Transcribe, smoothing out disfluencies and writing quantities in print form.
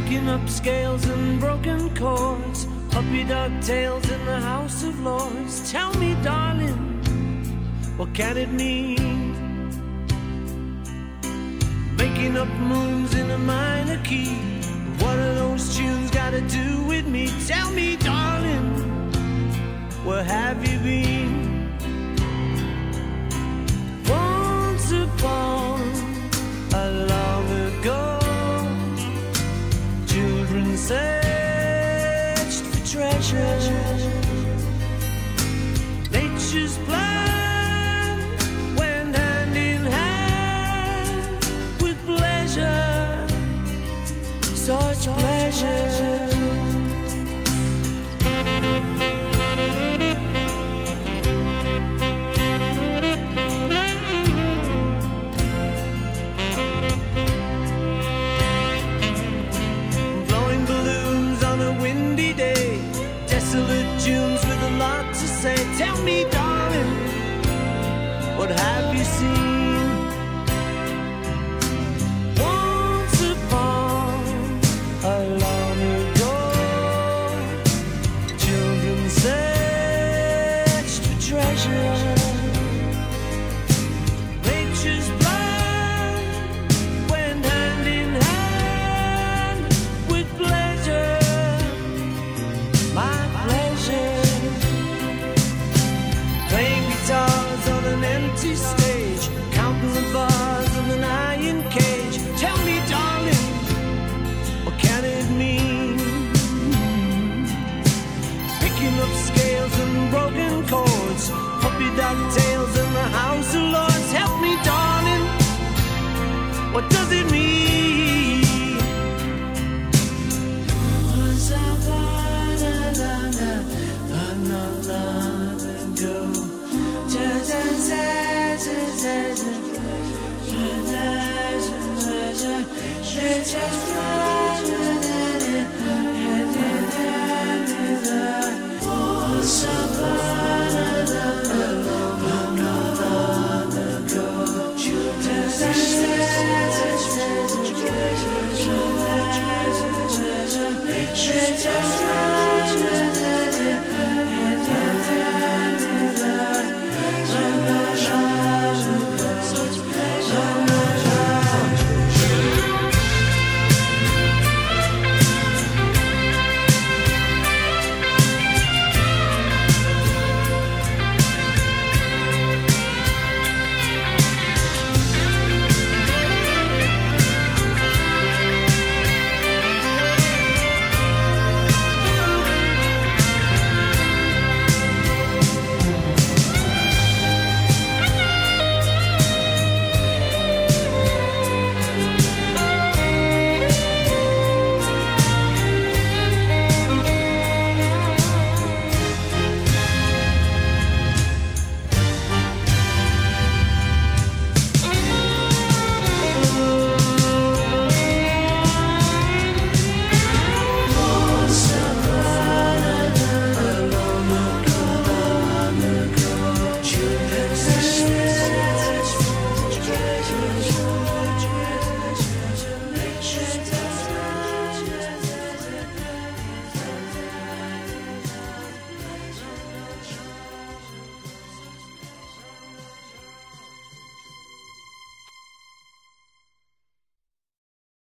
picking up scales and broken chords, puppy dog tails in the House of Lords. Tell me, darling, what can it mean? Making up moons in a minor key. What are those tunes got to do with me? Tell me, darling, where have you been? Once upon a long ago, children searched for treasure. Nature's plan went hand in hand with pleasure, such pleasure. Desolate tunes with a lot to say. Tell me, darling, what have you seen?